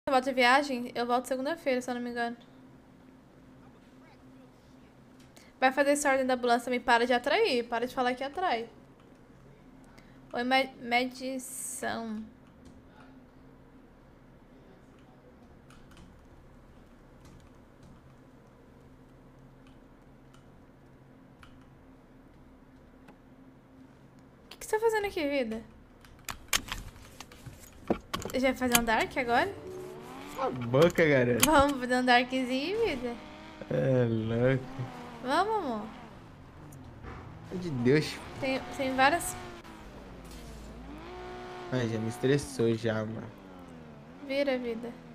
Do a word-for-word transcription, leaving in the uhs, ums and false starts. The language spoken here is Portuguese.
Eu volto de viagem? Eu volto segunda-feira, se eu não me engano. Vai fazer essa ordem da ambulância também. Para de atrair. Para de falar que atrai. Oi, me medição. O que, que você tá fazendo aqui, vida? Já vai fazer um dark agora? A boca, garoto. Vamos fazer um darkzinho, vida? É louco. Vamos, amor. Pelo de Deus. Tem, tem várias... Ai, já me estressou já, mano. Vira, vida.